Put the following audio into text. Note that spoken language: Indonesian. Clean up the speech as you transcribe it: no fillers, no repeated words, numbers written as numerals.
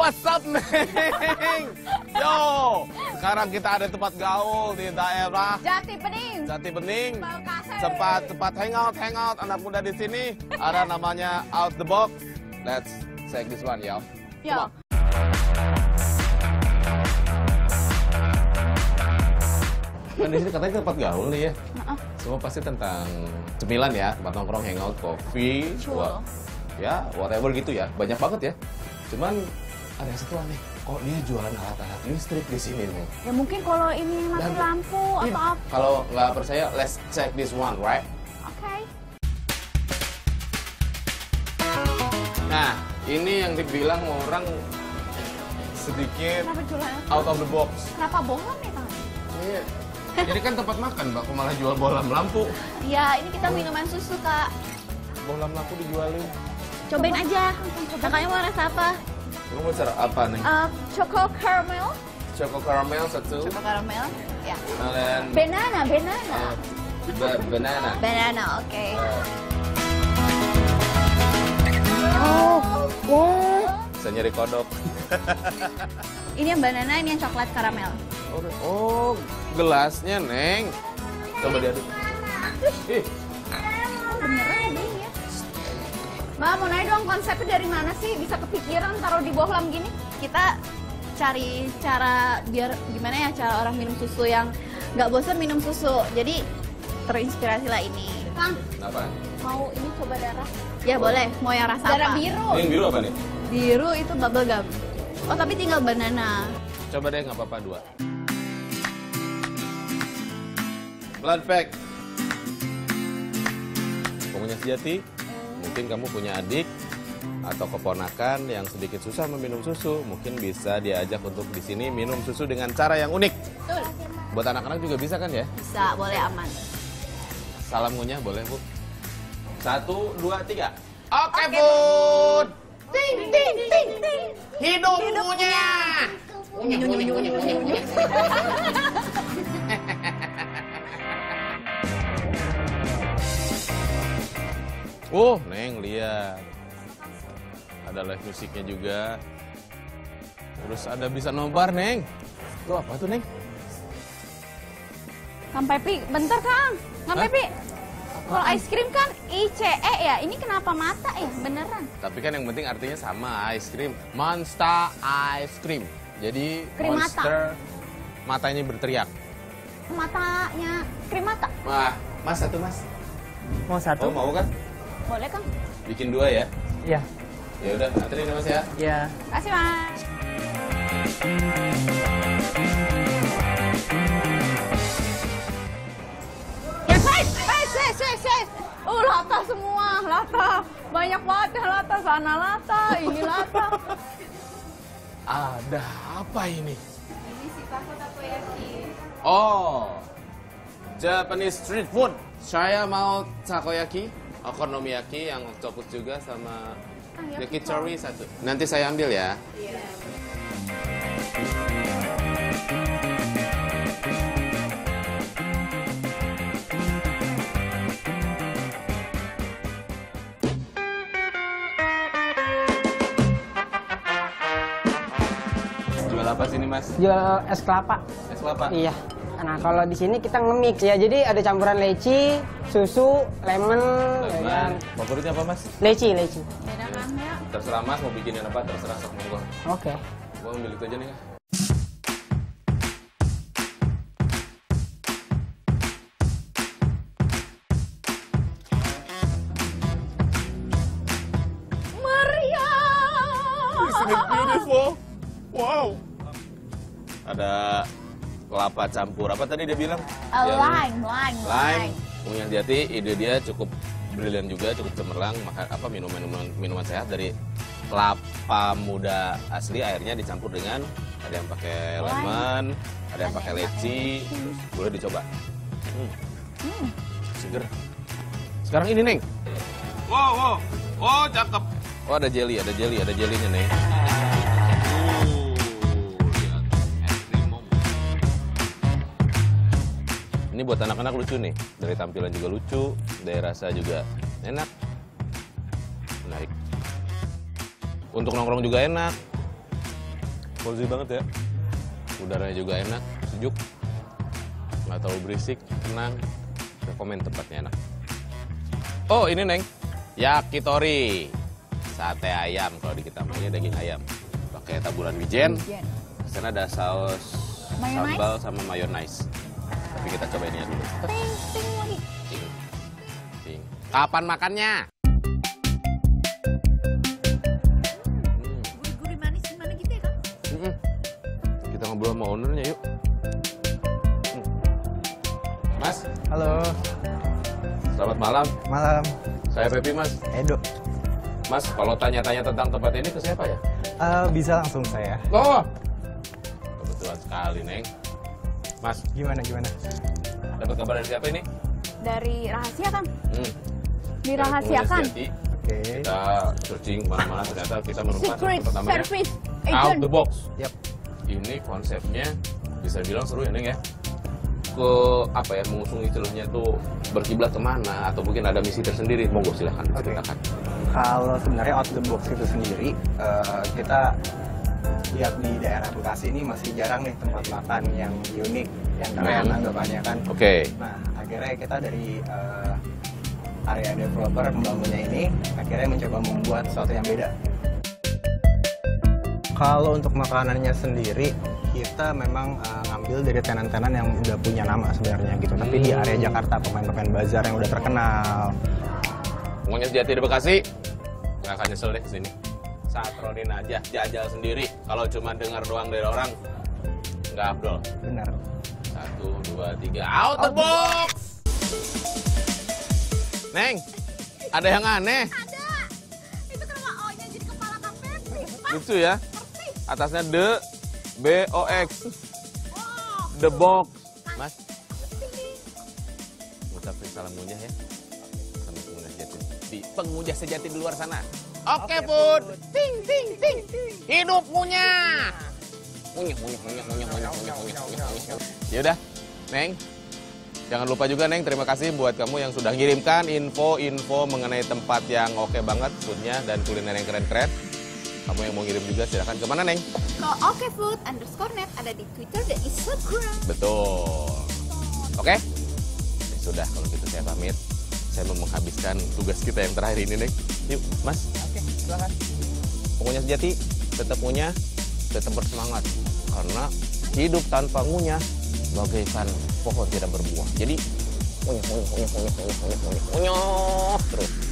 what's up, Neng? Yo, sekarang kita ada tempat gaul di daerah Jati Bening. Jati Bening. Bekasi. Tempat hangout anak muda di sini. Ada namanya Out the Box. Let's check this one, yo. Yo. Kan di sini katanya tempat gaul nih ya. Semua pasti tentang cemilan ya, tempat nongkrong, hangout, coffee, ya whatever gitu ya. Banyak banget ya. Cuman ada yang satu aneh, kok dia jualan alat-alat listrik di sini nih? Ya mungkin kalau ini mati lampu atau apa. Kalau nggak percaya, let's check this one, right? Oke. Nah, ini yang dibilang orang sedikit Kenapa jualan? out of the box. Kenapa bohong nih, Bang? Iya. Jadi kan tempat makan, Mbak, kok malah jual bohlam lampu. Ya, ini kita minuman susu, Kak. Bohlam lampu dijualin. Cobain aja. Kakaknya mau rasa apa? Kamu mau cara apa nih? Choco caramel. Choco caramel satu. Choco caramel. Ya. Dan Banana. banana. Banana, oke. Bisa nyari kodok. Ini yang banana, ini yang coklat caramel. Oh, gelasnya, Neng. Coba diaduk. Ih, Beneran ya, ya. Mbak, mau nanya dong, konsepnya dari mana sih bisa kepikiran taruh di bohlam gini? Kita cari cara biar gimana ya cara orang minum susu yang nggak bosan minum susu. Jadi terinspirasi lah ini. Kang, apa? mau ini coba darah? Ya boleh, mau yang rasa Darah apa? biru. Ini yang biru apa nih? Biru itu bubble gum. Oh tapi tinggal banana. Coba deh, nggak apa-apa, dua. Blood pack. Pengunya sejati, mungkin kamu punya adik atau keponakan yang sedikit susah meminum susu, mungkin bisa diajak untuk di sini minum susu dengan cara yang unik. Betul. Buat anak-anak juga bisa kan ya? Bisa, boleh aman. Salam ngunyah boleh, Bu. 1, 2, 3. Oke, Bud. Ting ting ting ting. Hidup ngunyah. Oh, Neng, lihat. Ada live musiknya juga. Terus ada bisa nobar, Neng. Tuh apa tuh, Neng? Kang Pepi, bentar Kang. Kang Hah? Pepi. Kalau ice cream kan ICE ya, ini kenapa mata ya? Beneran. Tapi kan yang penting artinya sama, ice cream. Monster ice cream. Jadi Krim mata. monster matanya berteriak. Matanya krim mata. Wah, Mas satu, Mas. Mau satu? Oh, mau kan? Boleh Kang? Bikin 2 ya? Iya. Ya udah, anterin ya, Mas ya. Iya. Kasih Mas. Ya, guys. Lata semua, lata. Banyak banget ya lata, sana lata, ini lata. Ada apa ini? Ini si takoyaki. Oh, Japanese street food. Saya mau takoyaki, okonomiyaki yang octopus juga sama yakitori 1. Nanti saya ambil ya. Iya. Jual apa sini, Mas? Jual es kelapa. Es kelapa? Iya. Nah, kalau di sini kita nge-mix ya. Jadi ada campuran leci, susu, lemon, ya kan. Favoritnya apa, Mas? Leci. Beda kan ya? Terserah Mas mau bikinin apa, terserah sok monggo. Oke. Gua ambil itu aja nih. Meriah. Isn't it beautiful? Wow. Ada kelapa campur apa tadi dia bilang? Lime. Yang Jati, ide dia cukup brilian juga, cukup cemerlang. Maka minuman sehat dari kelapa muda asli, airnya dicampur dengan ada yang pakai lemon, ada yang pakai leci, terus boleh dicoba. Seger. Sekarang ini, Neng. Wow. Oh, cakep. Oh, ada jelinya, Neng. Ini buat anak-anak lucu nih. Dari tampilan juga lucu, dari rasa juga enak. Menarik. Untuk nongkrong juga enak. Cozy banget ya. Udaranya juga enak, sejuk. Nggak terlalu berisik, tenang. Rekomen tempatnya enak. Oh ini Neng, yakitori. Sate ayam, kalau di kita namanya daging ayam. Pakai taburan wijen. Di sana ada saus sambal sama mayonaise. Tapi kita cobain ini dulu. Ting lagi. Ting. Kapan makannya? Gurih-gurih manis gimana gitu ya, Kang? Kita ngobrol sama ownernya yuk. Mas, Halo, selamat malam. malam. Saya Pepi, Mas. Edo. Mas, kalau tanya-tanya tentang tempat ini ke siapa ya? Bisa langsung saya. Oh, kebetulan sekali, Neng. Mas, Gimana? dapat kabar dari siapa ini? Dari rahasia, Kang. Dari Dirahasiakan. Pengurus Jati. Oke. Kita searching mana-mana, ternyata kita menemukan Secret tempat namanya Service Out Agent. the Box. Yap. Ini konsepnya bisa bilang seru ya, Neng ya? Ke apa ya, mengusung istilahnya tuh berkiblat kemana atau mungkin ada misi tersendiri. Monggo silahkan Oke. ceritakan. Kalau sebenarnya out the box itu sendiri, kita lihat di daerah Bekasi ini masih jarang nih tempat makan yang unik, yang keren anggapannya kan. Oke. Nah, akhirnya kita dari area developer pembangunnya ini akhirnya mencoba membuat sesuatu yang beda. Kalau untuk makanannya sendiri, kita memang ngambil dari tenan-tenan yang udah punya nama sebenarnya gitu. Tapi di area Jakarta, pemain-pemain bazar yang udah terkenal. Pokoknya sejati di Bekasi, nggak akan nyesel deh kesini. Satronin aja, jajal sendiri. Kalau cuma dengar doang dari orang, nggak afdol. Benar. 1, 2, 3, out the box! Neng, ada yang aneh. Ada. Itu kenapa O-nya jadi kepala Kang Pepi? Lucu ya. Atasnya The B-O-X. Oh, The Box. Mas, ucapin salam ngunyah ya. Sama pengguna sejati. Di pengguna sejati di luar sana. Oke, Bud. Ting, ting, ting. Hidup ngunyah. Ngunyah. Yaudah, Neng. Jangan lupa juga, Neng, terima kasih buat kamu yang sudah ngirimkan info-info mengenai tempat yang oke banget, foodnya dan kuliner yang keren-keren. Kamu yang mau ngirim juga silahkan kemana, Neng? Ke okefood_net ada di Twitter dan Instagram. Betul. Oke? Ya sudah, kalau gitu saya pamit. Saya mau menghabiskan tugas kita yang terakhir ini, Neng. Yuk, Mas. Oke, silakan. Pengunyah sejati, tetap ngunyah, tetap bersemangat. Karena hidup tanpa ngunyah bagaikan pohon tidak berbuah. Jadi, ngunyah terus.